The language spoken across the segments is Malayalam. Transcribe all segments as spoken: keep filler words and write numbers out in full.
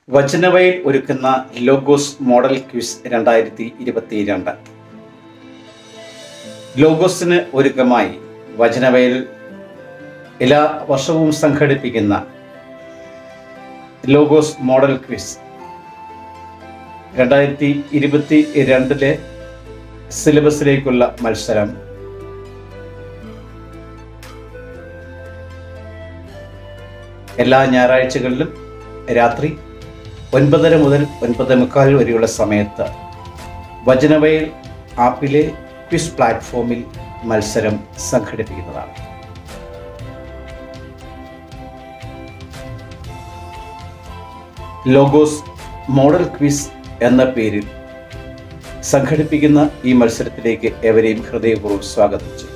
വചനവയൽ ഒരുക്കുന്ന ലോഗോസ് മോഡൽ ക്വിസ് രണ്ടായിരത്തി ഇരുപത്തി രണ്ട്. ലോഗോസിന് ഒരുക്കമായി വചനവയൽ എല്ലാ വർഷവും സംഘടിപ്പിക്കുന്ന ലോഗോസ് മോഡൽ ക്വിസ് രണ്ടായിരത്തി ഇരുപത്തി രണ്ടിലെ സിലബസിലേക്കുള്ള മത്സരം എല്ലാ ഞായറാഴ്ചകളിലും രാത്രി ഒൻപതര മുതൽ ഒൻപത് മുക്കാൽ വരെയുള്ള സമയത്ത് വചനവയൽ ആപ്പിലെ ക്വിസ് പ്ലാറ്റ്ഫോമിൽ മത്സരം സംഘടിപ്പിക്കുന്നതാണ്. ലോഗോസ് മോഡൽ ക്വിസ് എന്ന പേരിൽ സംഘടിപ്പിക്കുന്ന ഈ മത്സരത്തിലേക്ക് എവരെയും ഹൃദയപൂർവ്വം സ്വാഗതം ചെയ്യും.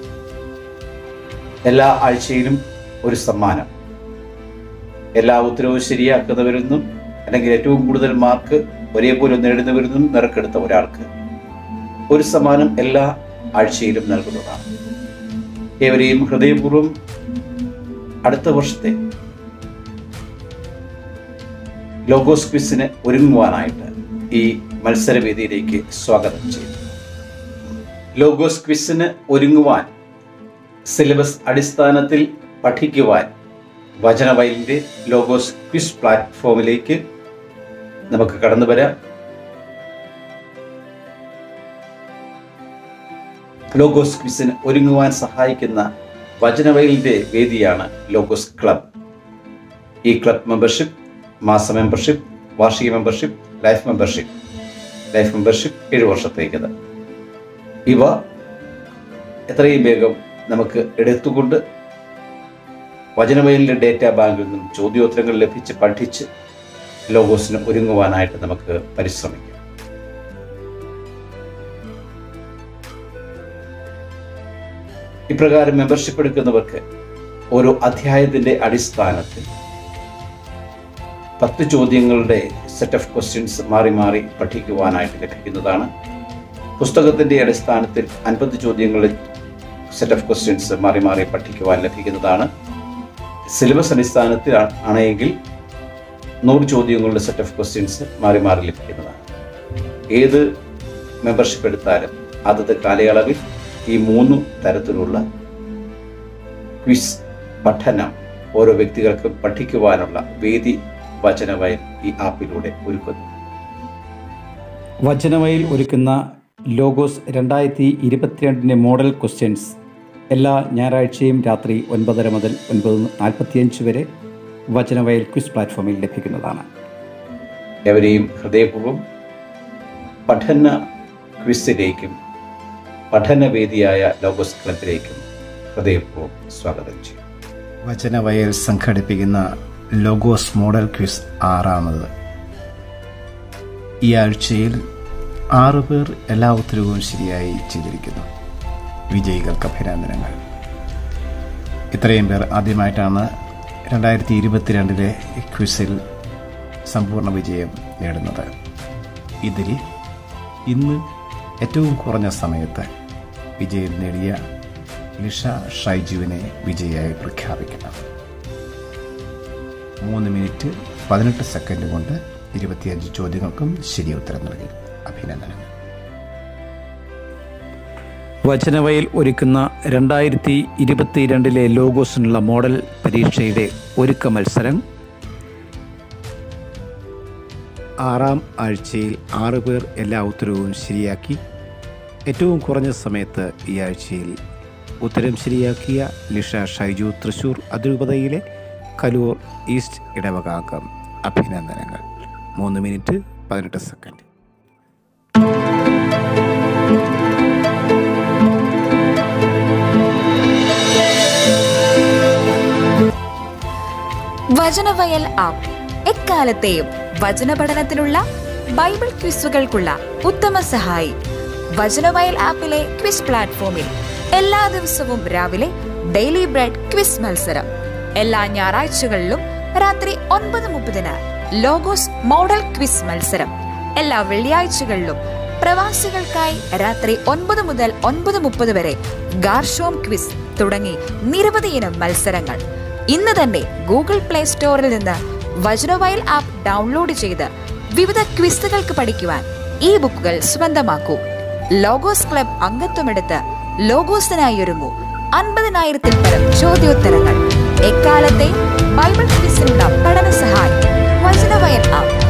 എല്ലാ ആഴ്ചയിലും ഒരു സമ്മാനം, എല്ലാ ഉത്തരവും ശരിയാക്കുന്നവരെന്നും അല്ലെങ്കിൽ ഏറ്റവും കൂടുതൽ മാർക്ക് ഒരേപോലെ നേടുന്നവരെന്നും നറുക്കെടുത്ത ഒരാൾക്ക് ഒരു സമ്മാനം എല്ലാ ആഴ്ചയിലും നൽകുന്നതാണ്. ഏവരെയും ഹൃദയപൂർവ്വം അടുത്ത വർഷത്തെ ലോഗോസ് ക്വിസിന് ഒരുങ്ങുവാനായിട്ട് ഈ മത്സരവേദിയിലേക്ക് സ്വാഗതം ചെയ്യുന്നു. ലോഗോസ് ക്വിസിന് ഒരുങ്ങുവാൻ, സിലബസ് അടിസ്ഥാനത്തിൽ പഠിക്കുവാൻ വചനവയലിൻ്റെ ലോഗോസ് ക്വിസ് പ്ലാറ്റ്ഫോമിലേക്ക് നമുക്ക് കടന്നു വരാം. ലോഗോസ് ക്വിസിന് ഒരുങ്ങുവാൻ സഹായിക്കുന്ന വചനവയലിൻ്റെ വേദിയാണ് ലോഗോസ് ക്ലബ്. ഈ ക്ലബ് മെമ്പർഷിപ്പ്, മാസ മെമ്പർഷിപ്പ്, വാർഷിക membership, life membership life membership ഏഴ് വർഷത്തേക്കത്. ഇവ എത്രയും വേഗം നമുക്ക് എടുത്തുകൊണ്ട് വചനവയലിൻ്റെ ഡേറ്റാ ബാങ്കിൽ നിന്നും ചോദ്യോത്തരങ്ങൾ ലഭിച്ച് പഠിച്ച് ലോഗോസിന് ഒരുങ്ങുവാനായിട്ട് നമുക്ക് പരിശ്രമിക്കാം. ഇപ്രകാരം മെമ്പർഷിപ്പ് എടുക്കുന്നവർക്ക് ഓരോ അധ്യായത്തിൻ്റെ അടിസ്ഥാനത്തിൽ പത്ത് ചോദ്യങ്ങളുടെ സെറ്റ് ഓഫ് ക്വസ്റ്റ്യൻസ് മാറി മാറി പഠിക്കുവാനായിട്ട് ലഭിക്കുന്നതാണ്. പുസ്തകത്തിൻ്റെ അടിസ്ഥാനത്തിൽ അൻപത് ചോദ്യങ്ങളുടെ സെറ്റ് ഓഫ് ക്വസ്റ്റ്യൻസ് മാറി മാറി പഠിക്കുവാൻ ലഭിക്കുന്നതാണ്. സിലബസ് അടിസ്ഥാനത്തിൽ ആണെങ്കിൽ നൂറ് ചോദ്യങ്ങളുടെ സെറ്റ് ഓഫ് ക്വസ്റ്റ്യൻസ് മാറി മാറി ലഭിക്കുന്നതാണ്. ഏത് മെമ്പർഷിപ്പ് എടുത്താലും അതത് കാലയളവിൽ ഈ മൂന്ന് തരത്തിലുള്ള ക്വിസ് പഠനം ഓരോ വ്യക്തികൾക്കും പഠിക്കുവാനുള്ള വേദി വചനവയൽ ഈ ആപ്പിലൂടെ ഒരുക്കുന്നു. വചനവയൽ ഒരുക്കുന്ന ലോഗോസ് രണ്ടായിരത്തി ഇരുപത്തിരണ്ടിൻ്റെ മോഡൽ ക്വസ്റ്റ്യൻസ് എല്ലാ ഞായറാഴ്ചയും രാത്രി ഒൻപതര മുതൽ ഒൻപത് നാൽപ്പത്തിയഞ്ച് വരെ വചനവയൽ ക്വിസ് പ്ലാറ്റ്ഫോമിൽ ലഭിക്കുന്നതാണ്. എവരെയും ഹൃദയപൂർവ്വം പഠന ക്വിസിലേക്കും പഠനവേദിയായ ലോഗോസ് ക്ലബിലേക്കും ഹൃദയപൂർവ്വം സ്വാഗതം ചെയ്യും. വചനവയൽ സംഘടിപ്പിക്കുന്ന ലോഗോസ് മോഡൽ ക്വിസ് ആറാമത്. ഈ ആഴ്ചയിൽ ആറു പേർ എല്ലാ ഉത്തരവും ശരിയായി ചെയ്തിരിക്കുന്നു. വിജയികൾക്ക് അഭിനന്ദനങ്ങൾ. ഇത്രയും പേർ ആദ്യമായിട്ടാണ് രണ്ടായിരത്തി ഇരുപത്തിരണ്ടിലെ ക്വിസിൽ സമ്പൂർണ്ണ വിജയം നേടുന്നത്. ഇതിൽ ഇന്ന് ഏറ്റവും കുറഞ്ഞ സമയത്ത് വിജയം നേടിയ ലിഷ ഷൈജുവിനെ വിജയിയായി പ്രഖ്യാപിക്കണം. മൂന്ന് മിനിറ്റ് പതിനെട്ട് സെക്കൻഡ് കൊണ്ട് ഇരുപത്തിയഞ്ച് ചോദ്യങ്ങൾക്കും ശരി ഉത്തരം നൽകി. അഭിനന്ദനങ്ങൾ. വചനവയൽ ഒരുക്കുന്ന രണ്ടായിരത്തി ഇരുപത്തി രണ്ടിലെ ലോഗോസിനുള്ള മോഡൽ പരീക്ഷയുടെ ഒരുക്ക മത്സരം ആറാം ആഴ്ചയിൽ ആറ് പേർ എല്ലാ ഉത്തരവും ശരിയാക്കി. ഏറ്റവും കുറഞ്ഞ സമയത്ത് ഈ ആഴ്ചയിൽ ഉത്തരം ശരിയാക്കിയ ലിഷ ഷൈജു തൃശൂർ അതിരൂപതയിലെ കലൂർ ഈസ്റ്റ് ഇടവകാംഗം. അഭിനന്ദനങ്ങൾ. മൂന്ന് മിനിറ്റ് പതിനെട്ട് സെക്കൻഡ്. വചനവയൽ ആപ്പ് എക്കാലത്തെയും വചന പഠനത്തിനുള്ള ബൈബിൾ ക്വിസുകൾക്കുള്ള ഉത്തമ സഹായി. വചനവയൽ ആപ്പിലെ ക്വിസ് പ്ലാറ്റ്ഫോമിൽ എല്ലാ ദിവസവും രാവിലെ ഡെയിലി ബ്രെഡ് ക്വിസ് മത്സരം, എല്ലാ ഞായറാഴ്ചകളിലും രാത്രി ഒൻപത് മുപ്പതിന് ലോഗോസ് മോഡൽ ക്വിസ് മത്സരം, എല്ലാ വെള്ളിയാഴ്ചകളിലും പ്രവാസികൾക്കായി രാത്രി ഒൻപത് മുതൽ ഒൻപത് മുപ്പത് വരെ ഗാർഷോം ക്വിസ് തുടങ്ങി നിരവധി ഇനം മത്സരങ്ങൾ. ഇന്ന് തന്നെ ഗൂഗിൾ പ്ലേ സ്റ്റോറിൽ നിന്ന് വചനവയൽ ആപ്പ് ഡൗൺലോഡ് ചെയ്ത് വിവിധ ക്വിസുകൾക്ക് പഠിക്കുവാൻ ഈ ബുക്കുകൾ സ്വന്തമാക്കൂ. Logos club അംഗത്വമെടുത്ത് ലോഗോസിനായി ഒരുങ്ങൂ. അൻപതിനായിരത്തിൽ പരം ചോദ്യോത്തരങ്ങൾ, എക്കാലത്തെ ബൈബിൾ ക്വിസിനുള്ള പഠന സഹായം. വചനവയൽ ആപ്പ്.